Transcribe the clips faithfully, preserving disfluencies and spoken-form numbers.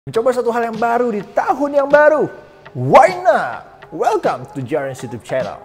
Mencoba satu hal yang baru di tahun yang baru. Why not? Welcome to Jarens YouTube channel.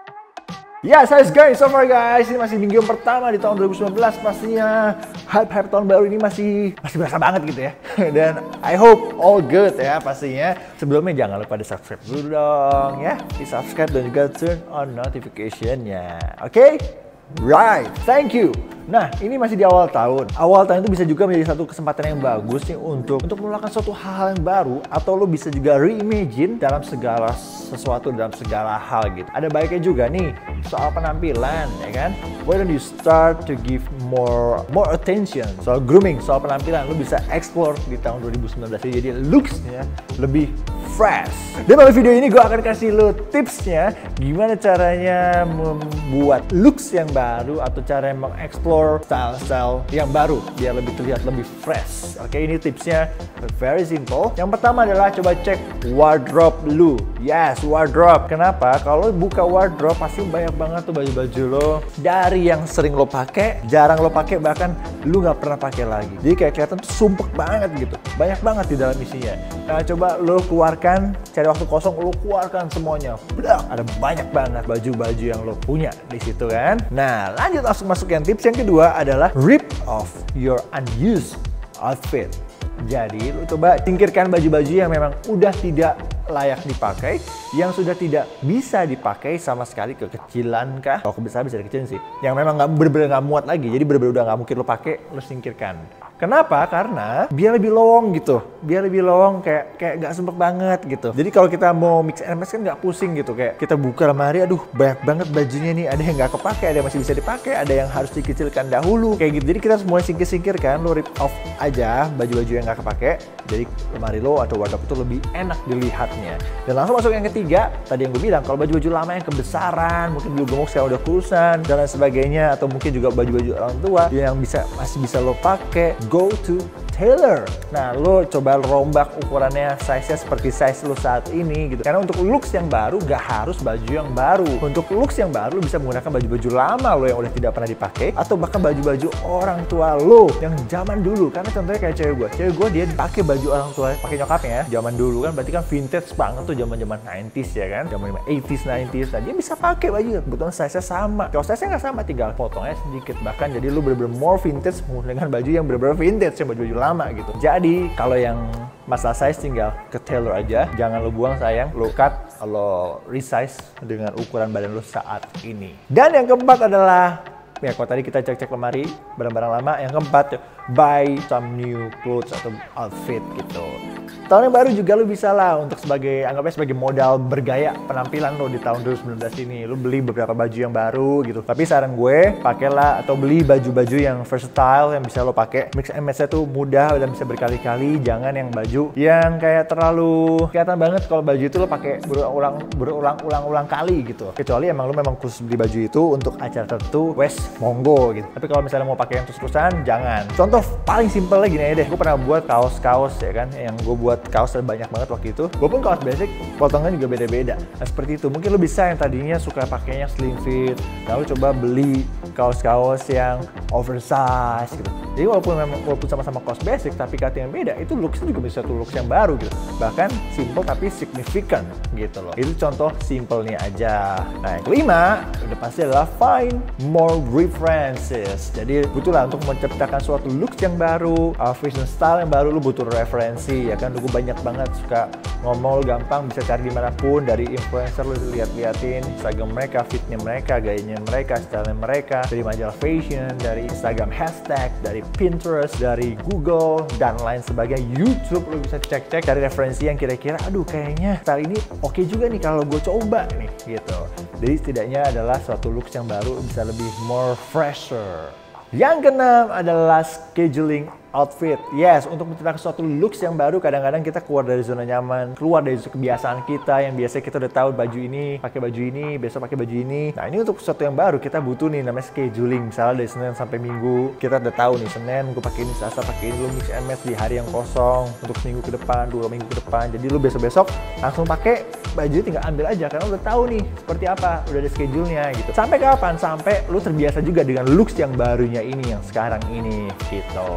Ya, saya guys, so far guys, ini masih minggu yang pertama di tahun dua ribu sembilan belas. Pastinya hype-hype tahun baru ini masih masih berasa banget gitu ya. Dan I hope all good ya pastinya. Sebelumnya jangan lupa di subscribe dulu dong ya. Di subscribe dan juga turn on notification-nya. Oke? Okay? Right, thank you. Nah, ini masih di awal tahun. Awal tahun itu bisa juga menjadi satu kesempatan yang bagus nih untuk untuk melakukan suatu hal yang baru, atau lo bisa juga reimagine dalam segala sesuatu, dalam segala hal gitu. Ada baiknya juga nih soal penampilan, ya kan? Why don't you start to give more more attention soal grooming, soal penampilan. Lo bisa explore di tahun dua ribu sembilan belas ini, jadi looks-nya lebih fresh. Dan pada video ini gue akan kasih lo tipsnya gimana caranya membuat looks yang baru atau cara mengeksplor style-style yang baru biar lebih terlihat lebih fresh. Oke, ini tipsnya very simple. Yang pertama adalah coba cek wardrobe lu. Yes, wardrobe. Kenapa? Kalau buka wardrobe pasti banyak banget tuh baju-baju lo dari yang sering lo pakai, jarang lo pakai, bahkan lu nggak pernah pakai lagi. Jadi kayak kelihatan tuh sumpek banget gitu. Banyak banget di dalam isinya. Nah, coba lo keluarkan, cari waktu kosong, lo keluarkan semuanya. Bedak, ada banyak banget baju-baju yang lo punya di situ kan. Nah, lanjut langsung masuk yang tips yang kedua adalah rip off your unused outfit. Jadi lo coba singkirkan baju-baju yang memang udah tidak layak dipakai, yang sudah tidak bisa dipakai sama sekali, kekecilan kah? Kalau kebesaran bisa dikecilin sih. Yang memang nggak bener-bener nggak muat lagi, jadi bener-bener udah nggak mungkin lo pakai, lo singkirkan. Kenapa? Karena biar lebih lowong gitu, biar lebih lowong, kayak kayak nggak sempet banget gitu. Jadi kalau kita mau mix and match kan nggak pusing gitu, kayak kita buka lemari, aduh banyak banget bajunya nih, ada yang nggak kepake, ada yang masih bisa dipakai, ada yang harus dikecilkan dahulu, kayak gitu. Jadi kita harus mulai singkir-singkirkan, lo rip off aja baju-baju yang nggak kepake. Jadi lemari lo atau wardrobe itu lebih enak dilihatnya. Dan langsung masuk yang ketiga, tadi yang gue bilang, kalau baju-baju lama yang kebesaran, mungkin dulu gemuk sekarang udah kurusan dan lain sebagainya, atau mungkin juga baju-baju orang tua yang bisa masih bisa lo pakai, go to tailor. Nah, lo coba rombak ukurannya, size-nya seperti size lo saat ini gitu. Karena untuk looks yang baru gak harus baju yang baru. Untuk looks yang baru lo bisa menggunakan baju-baju lama lo yang udah tidak pernah dipakai, atau bahkan baju-baju orang tua lo yang zaman dulu. Karena contohnya kayak cewek gue, cewek gue dia pakai baju orang tua, pakai nyokapnya ya. Zaman dulu kan berarti kan vintage banget tuh, zaman-zaman nineties ya kan, zaman eighties nineties. Nah, dia bisa pakai baju, kebetulan size-nya sama. Kalau size-nya nggak sama, tinggal potongnya sedikit. Bahkan jadi lu bener-bener more vintage menggunakan baju yang bener-bener vintage, yang baju-baju lama gitu. Jadi kalau yang masalah size tinggal ke tailor aja, jangan lo buang sayang, lo cut, lo resize dengan ukuran badan lo saat ini. Dan yang keempat adalah, ya kalau tadi kita cek-cek lemari barang-barang lama, yang keempat buy some new clothes atau outfit gitu. Tahun yang baru juga lo bisa lah untuk sebagai, anggapnya sebagai modal bergaya penampilan lo di tahun dua ribu sembilan belas ini. Lo beli beberapa baju yang baru gitu. Tapi saran gue, pakailah atau beli baju-baju yang versatile yang bisa lo pakai. Mix and match-nya tuh mudah dan bisa berkali-kali. Jangan yang baju yang kayak terlalu kelihatan banget kalau baju itu lo pakai berulang berulang ulang ulang kali gitu. Kecuali emang lo memang khusus beli baju itu untuk acara tertentu, wes monggo gitu. Tapi kalau misalnya mau pakai yang terus-terusan, jangan. Contoh paling simple lagi nih deh. Gue pernah buat kaos-kaos ya kan, yang gue buat kaos banyak banget waktu itu. Walaupun kaos basic, potongan juga beda-beda. Nah, seperti itu. Mungkin lo bisa yang tadinya suka pakainya slim fit, lalu coba beli kaos-kaos yang oversize gitu. Jadi walaupun memang walaupun sama-sama kaos basic, tapi kata yang beda, itu looks-nya juga bisa satu looks yang baru gitu. Bahkan simple tapi significant gitu loh. Itu contoh simpelnya aja. Nah, yang kelima, udah pasti adalah find more references. Jadi butuhlah untuk menciptakan suatu looks yang baru, uh, fashion style yang baru, lo butuh referensi ya kan. Lu banyak banget suka ngomong, gampang bisa cari dimanapun, dari influencer lu lihat-liatin Instagram mereka, fitnya mereka, gayanya mereka, stylenya mereka, dari majalah fashion, dari Instagram hashtag, dari Pinterest, dari Google dan lain sebagainya. YouTube lu bisa cek-cek dari referensi yang kira-kira aduh kayaknya style ini oke okay juga nih kalau gue coba nih gitu. Jadi setidaknya adalah suatu looks yang baru bisa lebih more fresher. Yang keenam adalah scheduling outfit. Yes, untuk menciptakan suatu looks yang baru, kadang-kadang kita keluar dari zona nyaman, keluar dari kebiasaan kita yang biasanya kita udah tahu baju ini, pakai baju ini, besok pakai baju ini. Nah, ini untuk sesuatu yang baru kita butuh nih namanya scheduling. Misalnya dari Senin sampai Minggu, kita udah tahu nih Senin gue pakai ini, Selasa pakai ini, lu mix and match di hari yang kosong untuk seminggu ke depan, dua minggu ke depan. Jadi lu besok-besok langsung pakai baju, tinggal ambil aja karena udah tahu nih seperti apa, udah ada schedule-nya gitu. Sampai kapan? Sampai lu terbiasa juga dengan looks yang barunya ini, yang sekarang ini gitu.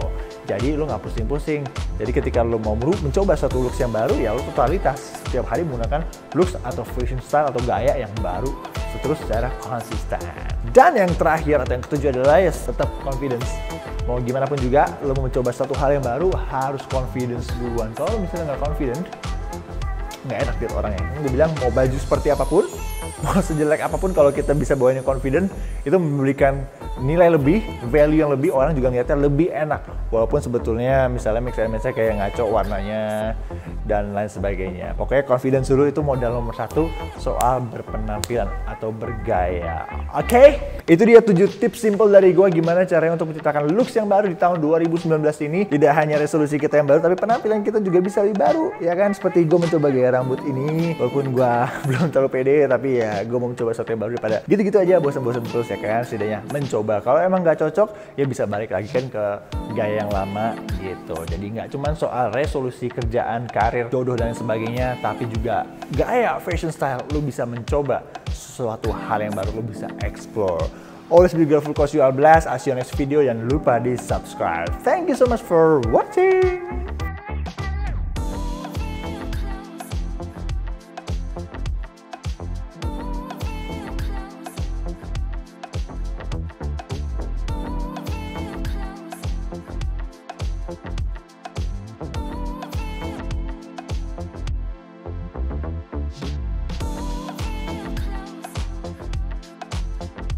Jadi lo nggak pusing-pusing. Jadi ketika lo mau mencoba satu looks yang baru, ya lo totalitas setiap hari menggunakan looks atau fashion style atau gaya yang baru terus secara konsisten. Dan yang terakhir atau yang ketujuh adalah ya tetap confidence. Mau gimana pun juga, lo mau mencoba satu hal yang baru harus confidence duluan. Kalau misalnya nggak confident, nggak enak lihat orangnya. Gue bilang mau baju seperti apapun, mau sejelek apapun, kalau kita bisa bawain yang confident, itu memberikan nilai lebih, value yang lebih, orang juga ngeliatnya lebih enak. Walaupun sebetulnya misalnya mix and match-nya kayak ngaco warnanya dan lain sebagainya. Pokoknya confidence dulu itu modal nomor satu soal berpenampilan atau bergaya. Oke? Okay? Itu dia tujuh tips simple dari gue gimana caranya untuk menciptakan looks yang baru di tahun dua ribu sembilan belas ini. Tidak hanya resolusi kita yang baru, tapi penampilan kita juga bisa lebih baru. Ya kan? Seperti gue mencoba gaya rambut ini, walaupun gue belum terlalu pede, tapi ya gue mau mencoba sesuatu yang baru daripada gitu-gitu aja bosan-bosan terus ya kan. Setidaknya mencoba. Kalau emang nggak cocok, ya bisa balik lagi kan ke gaya yang lama gitu. Jadi nggak cuma soal resolusi kerjaan, karir, jodoh dan sebagainya, tapi juga gaya fashion style. Lu bisa mencoba sesuatu hal yang baru, lu bisa explore. Always be grateful because you are blessed. I'll see you next video. Jangan lupa di subscribe. Thank you so much for watching.